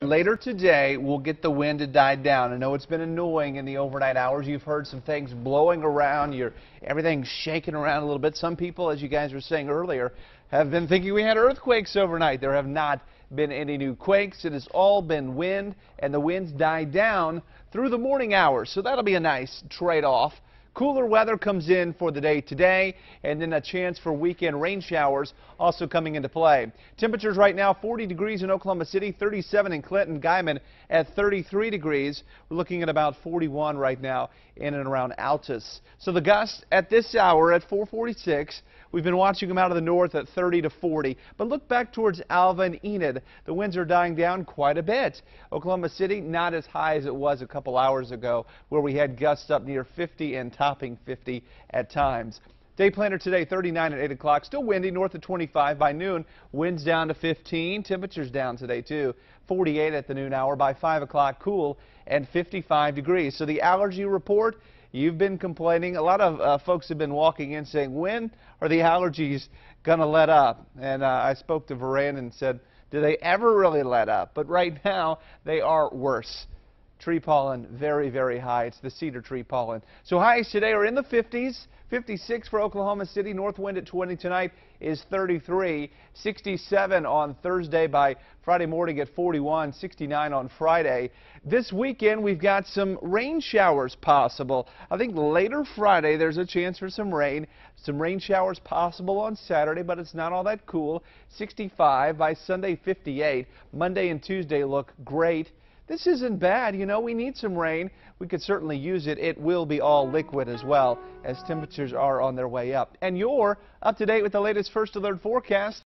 Later today, we'll get the wind to die down. I know it's been annoying in the overnight hours. You've heard some things blowing around. Everything's shaking around a little bit. Some people, as you guys were saying earlier, have been thinking we had earthquakes overnight. There have not been any new quakes. It has all been wind, and the winds die down through the morning hours. So that'll be a nice trade-off. Cooler weather comes in for the day today, and then a chance for weekend rain showers also coming into play. Temperatures right now 40 degrees in Oklahoma City, 37 in Clinton, Guyman at 33 degrees. We're looking at about 41 right now in and around Altus. So the gusts at this hour at 4:46. We've been watching them out of the north at 30 to 40. But look back towards Alva and Enid. The winds are dying down quite a bit. Oklahoma City not as high as it was a couple hours ago, where we had gusts up near 50 and topping 50 at times. Day planner today, 39 at 8 o'clock. Still windy north of 25 by noon. Winds down to 15. Temperatures down today, too. 48 at the noon hour. By 5 o'clock, cool and 55 degrees. So the allergy report, you've been complaining. A lot of folks have been walking in saying, when are the allergies going to let up? And I spoke to Varan and said, do they ever really let up? But right now, they are worse. Tree pollen, very, very high. It's the cedar tree pollen. So highs today are in the 50s. 56 for Oklahoma City. North wind at 20 tonight is 33. 67 on Thursday. By Friday morning at 41. 69 on Friday. This weekend we've got some rain showers possible. I think later Friday there's a chance for some rain. Some rain showers possible on Saturday, but it's not all that cool. 65 by Sunday, 58. Monday and Tuesday look great. This isn't bad, you know, we need some rain. We could certainly use it. It will be all liquid as well, as temperatures are on their way up. And you're up to date with the latest First Alert forecast.